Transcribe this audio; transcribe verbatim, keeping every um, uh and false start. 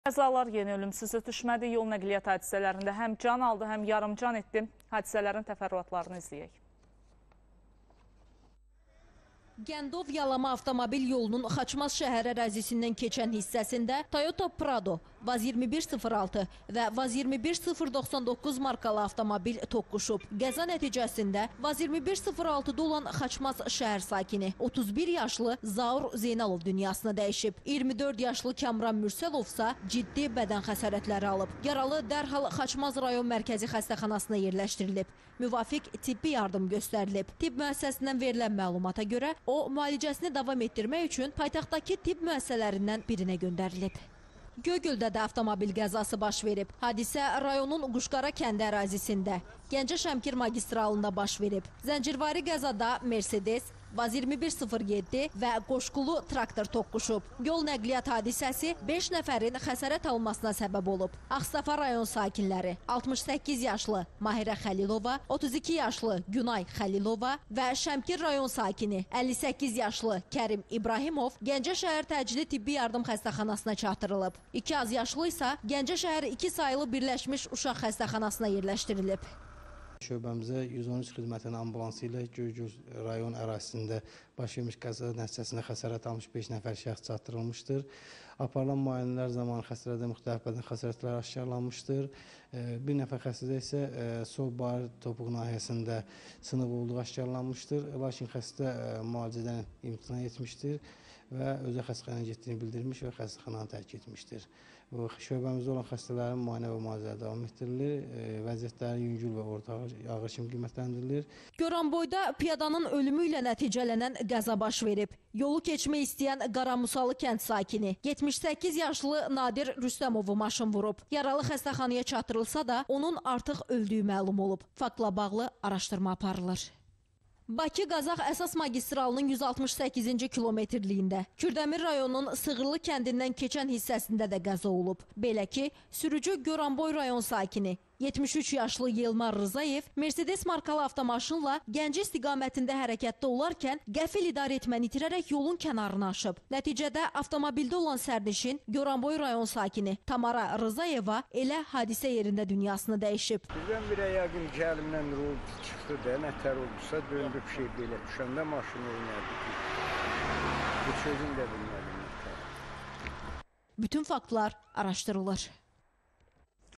Qəzalar yeni ölümsüz ötüşmədi. Yol nəqliyyat hadisələrində həm can aldı, həm yarımcan etdi. Hadisələrin təfərrüatlarını izləyək. Gəndov Yalama avtomobil yolunun Xaçmaz şəhər ərazisindən keçən hissəsində Toyota Prado, Vaz iyirmi bir sıfır altı və Vaz iyirmi bir sıfır doxsan doqquz markalı avtomobil toqquşub. Qəza nəticəsində Vaz iyirmi bir sıfır altıda olan Xaçmaz şəhər sakini otuz bir yaşlı Zaur Zeynalov dünyasını dəyişib. iyirmi dörd yaşlı Kamran Mürsəlov isə ciddi bədən xəsarətləri alıb. Yaralı dərhal Xaçmaz rayon mərkəzi xəstəxanasına yerləşdirilib. Müvafiq tibbi yardım göstərilib. Tibb müəssisəsindən verilən məlumata görə o müalicəsini davam etdirmək üçün paytaxtdakı tibb müəssisələrindən birinə göndərilib. Göygöldə də avtomobil qəzası baş verib. Hadisə rayonun Quşqara kəndi ərazisində Gəncə-Şəmkir magistralında baş verib. Zəncirvari qəzada Mercedes, Vaz iyirmi bir sıfır yeddi və qoşqulu traktor toqquşub. Yol nəqliyyat hadisəsi beş nəfərin xəsarət almasına səbəb olub. Ağstafa rayon sakinləri altmış səkkiz yaşlı Mahirə Xəlilova, otuz iki yaşlı Günay Xəlilova və Şəmkir rayon sakini əlli səkkiz yaşlı Kərim İbrahimov Gəncə şəhər təcili tibbi yardım xəstəxanasına çatdırılıb. iki az yaşlı isə Gəncə şəhər iki sayılı Birləşmiş Uşaq xəstəxanasına yerləşdirilib. Şöbəmizə yüz on üç xidmətinin ambulansı ilə Göygöl rayon ərazisində baş vermiş qəza nəticəsində xəsarət almış beş nəfər şəxs çatdırılmışdır. Aparılan müayinələr zamanı xəstələrdə müxtəlif bədən xəsarətləri aşkarlanmışdır. Bir nəfər xəstədə isə sol bar topuq nahiyəsində sınıq olduğu aşkarlanmışdır. Lakin xəstə müalicədən imtina etmişdir və özə xəstəxanaya getdiyini bildirmiş və xəstəxananı tərk etmişdir. Şöbəmizdə olan xəstələrin müayinə və müalicələri davam etdirilir. Vəziyyətləri yüngül və orta ağır kimi qiymətləndirilir. Goranboyda piyadanın ölümü ilə nəticələnən qəza baş verib. Yolu keçmək istəyən Qaramusalı kənd sakini yetmiş səkkiz yaşlı Nadir Rüstəmovu maşın vurub. Yaralı xəstəxanaya çatdırılsa da onun artıq öldüyü məlum olub. Faktla bağlı araşdırma aparılır. Bakı-Qazax əsas magistralının yüz altmış səkkizinci kilometrliyində Kürdəmir rayonunun Sığırlı kəndindən keçən hissəsində də qəza olub. Belə ki, sürücü Goranboy rayon sakini yetmiş üç yaşlı Yelmar Rızayev Mercedes markalı avtomaşınla Gəncə istiqamətində hərəkətdə olarkən qəfil idarə etməni itirərək yolun kənarına aşıb. Nəticədə avtomobildə olan sərnişin Goranboy rayon sakini Tamara Rızayeva elə hadisə yerində dünyasını dəyişib. Birdən-birə yəqin gəlimdən rol çıxdı da, nətər olursa döndü bir şey belə düşəndə maşın oynadı ki, bu sözün də bilmədim. Bütün faktlar araşdırılır.